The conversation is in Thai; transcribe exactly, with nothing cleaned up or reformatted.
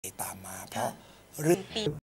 ตามมาเพราะเรื่อง